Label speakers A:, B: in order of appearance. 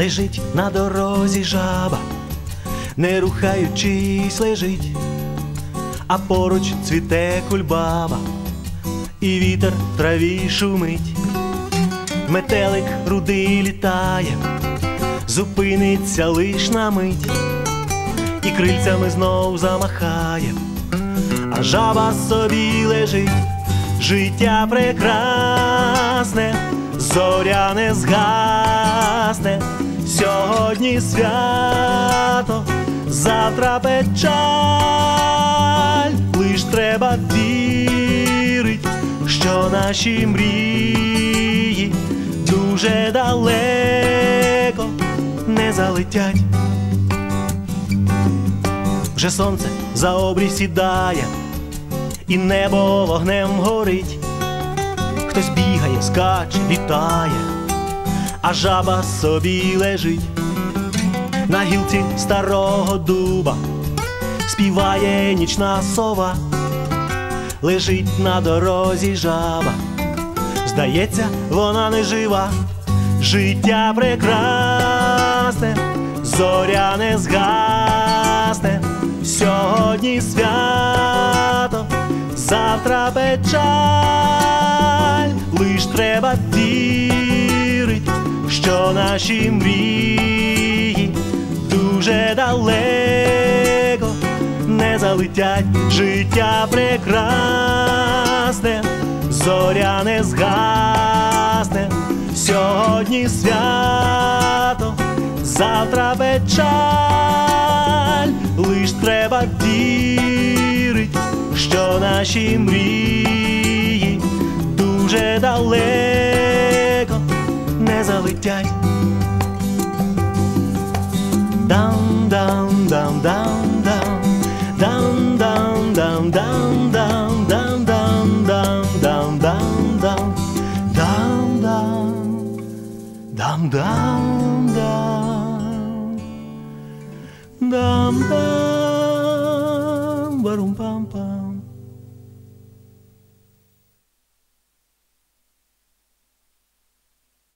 A: Лежить на дорозі жаба, не рухаючись лежить, а поруч цвіте кульбаба, і вітер в траві шумить. Метелик рудий літає, зупиниться лиш на мить, і крильцями знов замахає, а жаба собі лежить. Життя прекрасне, зоря не згасне, сьогодні свято, завтра печаль. Лиш треба вірить, що наші мрії дуже далеко не залетять. Вже сонце за обрій сідає, і небо вогнем горить. Хтось бігає, скаче, літає, а жаба собі лежить. На гілці старого дуба співає нічна сова. Лежить на дорозі жаба, здається, вона не жива. Життя прекрасне, зоря не згасне, сьогодні свято, завтра печаль. Лиш треба вірить, що наші мрії дуже далеко не залетять. Життя прекрасне, зоря не згасне, сьогодні свято, завтра печаль. Лиш треба вірить, що наші мрії дуже далеко не залетять. Дам-дам-дам-дам-дам, дам-дам-дам-дам-дам-дам-дам-дам-дам-дам, дам-дам, дам-дам-дам, дам-дам.